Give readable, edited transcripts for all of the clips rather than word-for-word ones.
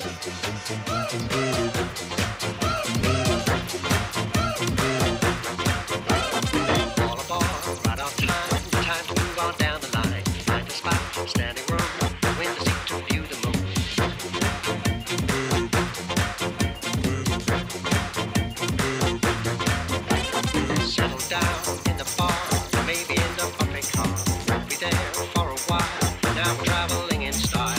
All aboard, right on time to move on down the line. Find a spot, standing room, window seat to view the moon. Settle down in the bar, maybe in the pumping car. Won't be there for a while, now we're traveling in style.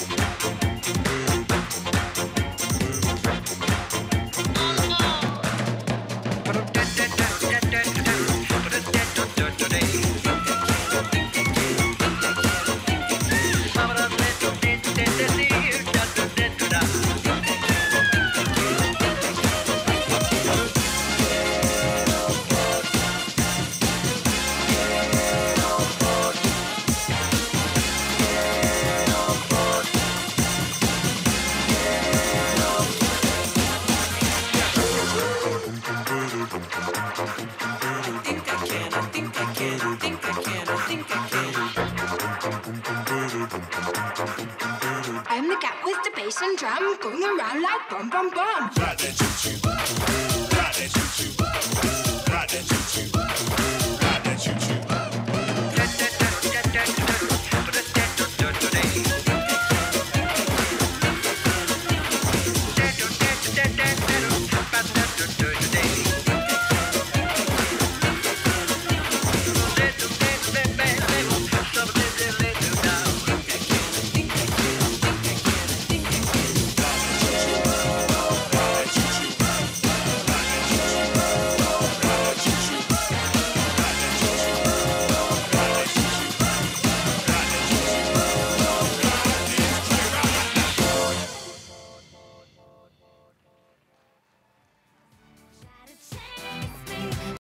I'm the cat with the bass and drum, going around like bum bum bum. Ride that choo choo, ride that choo choo, ride that choo choo.